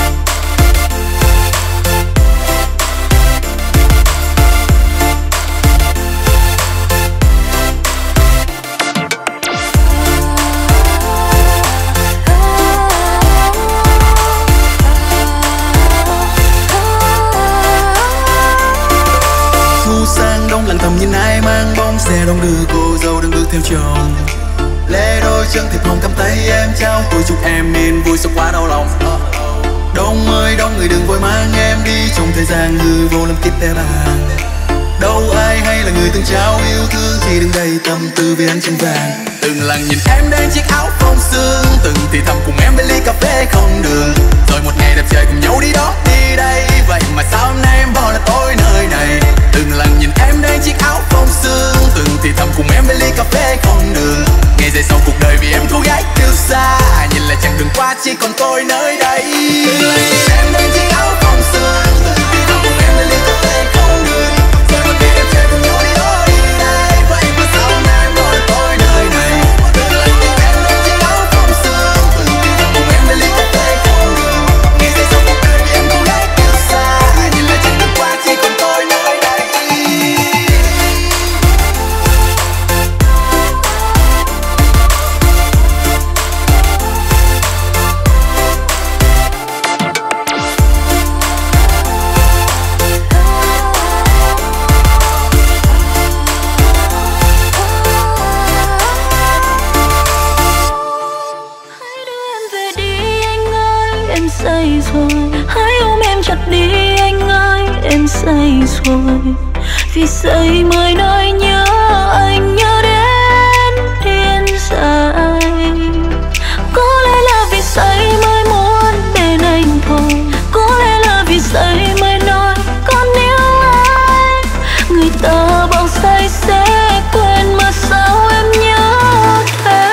thu sang đông lặng thầm nhìn ai mang bóng xe đông đưa cô dâu đang bước theo chồng. Lê đôi chân thì hồng cầm tay em trao tôi chúc em yên vui sẽ qua đau lòng. Đông ơi đông người đừng vội mang em đi trong thời gian hư vô làm kiếp bé bàng. Đâu ai hay là người từng trao yêu thương, chỉ đừng đầy tâm tư vì anh trên vàng. Từng lần nhìn em đang chiếc áo phông sương, từng thì thầm cùng em với ly cà phê không đường. Rồi một ngày đẹp trời cùng nhau đi đó đi đây, vậy mà sao hôm nay em bỏ lại tôi nơi này. Từng lần nhìn em đang chiếc áo phông sương, từng thì thầm cùng em với ly cà phê không đường. Ngày dài sau cuộc đời vì em cô gái kiêu xa, nhìn lại chặng đường qua chỉ còn tôi nơi đây. Từng lần nhìn em đang chiếc áo phông sương, từng thì thầm cùng em với ly cà phê không đường. Rồi một ngày đẹp trời cùng nhau đi đó đi đây, vậy mà sao hôm nay em bỏ lại tôi nơi này. Từng lần nhìn em đang chiếc áo phông sương, từng thì thầm cùng em với ly cà phê không đường. Ngày dài sau cuộc đời vì em cô gái kiêu xa, nhìn lại chặng đường qua chỉ còn tôi nơi đây. Say rồi, hãy ôm em chặt đi anh ơi, em say rồi. Vì say mới nói nhớ anh, nhớ đến điên dại. Có lẽ là vì say mới muốn bên anh thôi, có lẽ là vì say mới nói còn yêu anh. Người ta bảo say sẽ quên mà sao em nhớ thế.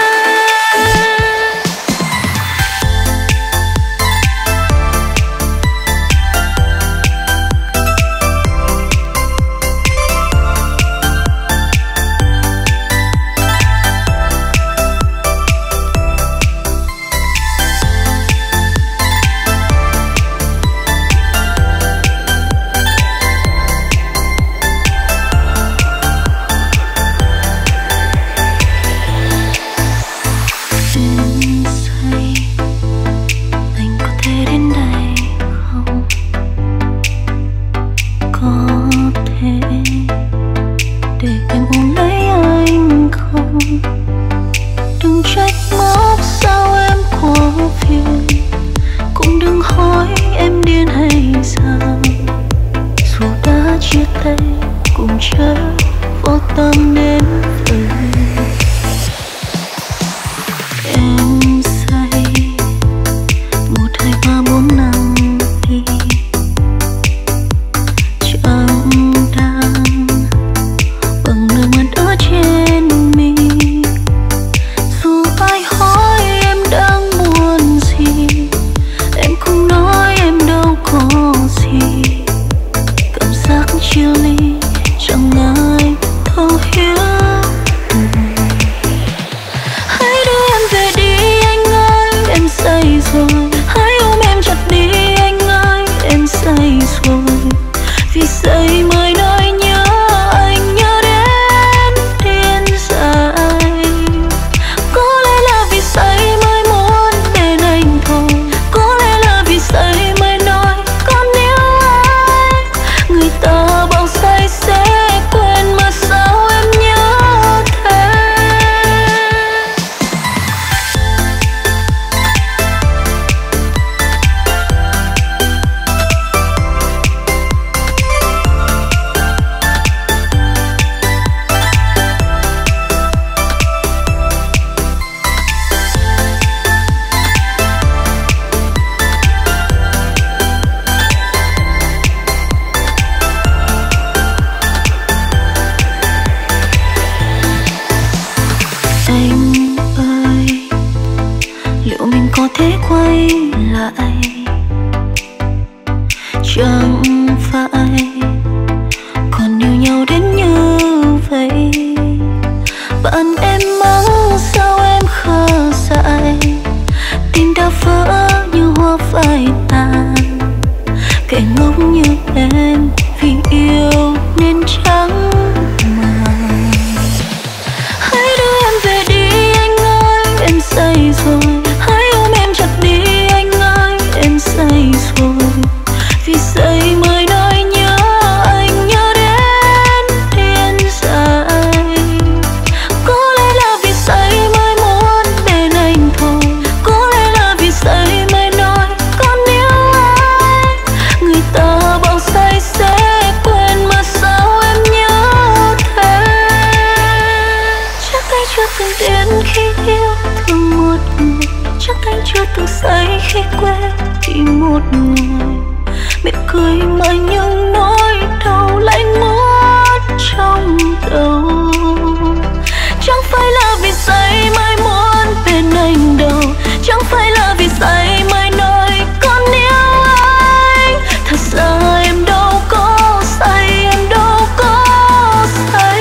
phải còn yêu nhau đến như vậy. Bạn em mắng sao em khờ dại, tim đã vỡ như hoa phai tàn. Kẻ ngốc như em vì yêu nên trắng màng. Hãy đưa em về đi anh ơi, em say rồi. Hãy ôm em chặt đi anh ơi, em say rồi. Vì say mới nói nhớ anh, nhớ đến điên dại. Có lẽ là vì say mới muốn bên anh thôi. Có lẽ là vì say mới nói con yêu anh. Người ta bảo say sẽ quên mà sao em nhớ thế. Chắc anh chưa từng điên khi yêu thương một người. Chắc anh chưa từng say khi quên đi một người. Miệng cười mà những nỗi đau lạnh mất trong đầu. Chẳng phải là vì say mới muốn bên anh đâu. Chẳng phải là vì say mới nói con yêu anh. Thật ra em đâu có say, em đâu có say.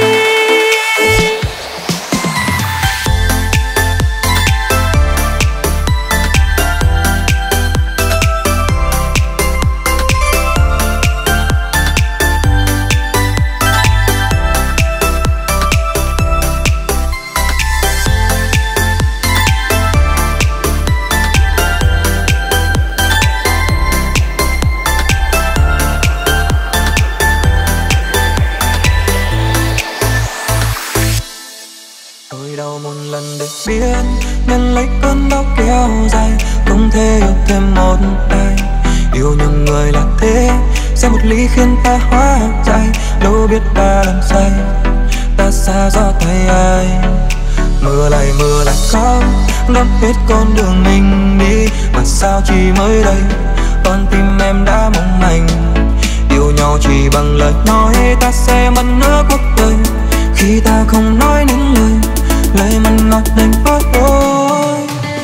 Tôi đau một lần để biết nhận lấy cơn đau kéo dài. Không thể yêu thêm một ai. Yêu nhầm người là thế, sẽ một ly khiến ta hóa dại. Đâu biết ta làm say, ta xa gió tay ai. Mưa lại mưa lại khóc, đắp hết con đường mình đi. Mà sao chỉ mới đây con tim em đã mong manh. Yêu nhau chỉ bằng lời nói, ta sẽ mất nửa cuộc đời. Khi ta không nói nên lời, lời mặn ngọt đành phớt thôi.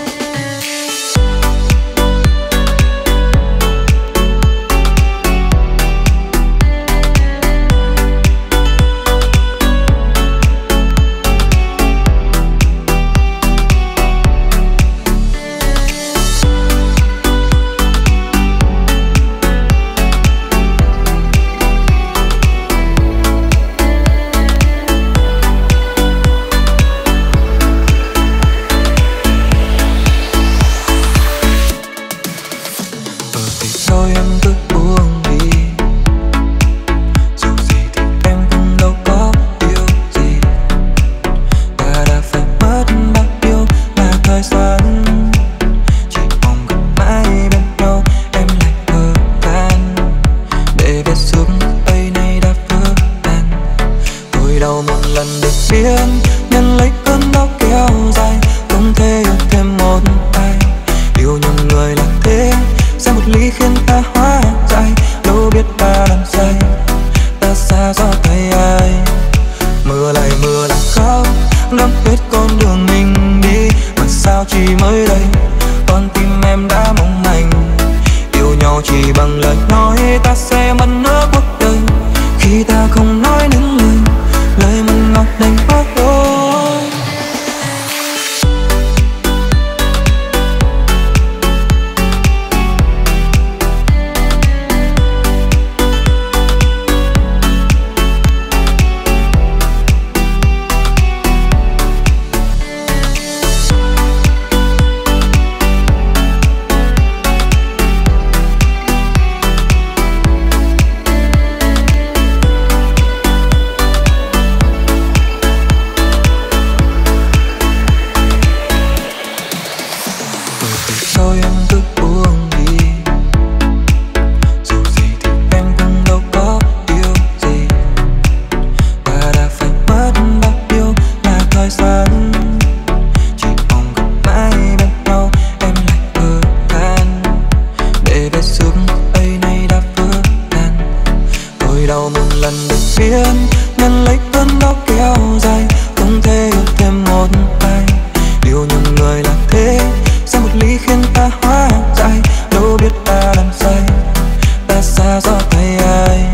khiến ta hóa dại, đâu biết ta làm sai, ta xa gió tay ai.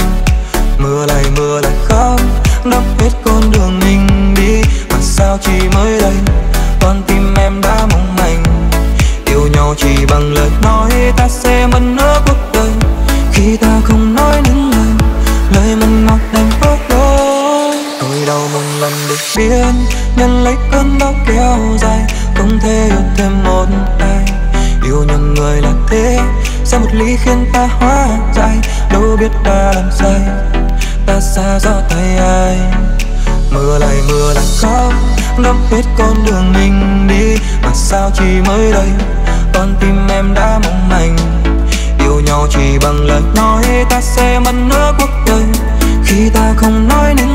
không nói những lời lời mong ngọt đành bước lối. Tôi đau một lần được biết nhận lấy cơn đau kéo dài, không thể yêu thêm một ai. Yêu nhầm người là thế, sao một ly khiến ta hóa dại, đâu biết ta làm sai, ta xa gió tay ai. Mưa lại mưa lại khóc, ngắm hết con đường mình đi, mà sao chỉ mới đây con tim em đã mong manh. Yêu nhau chỉ bằng lời nói, ta sẽ mất nửa cuộc đời khi ta không nói nên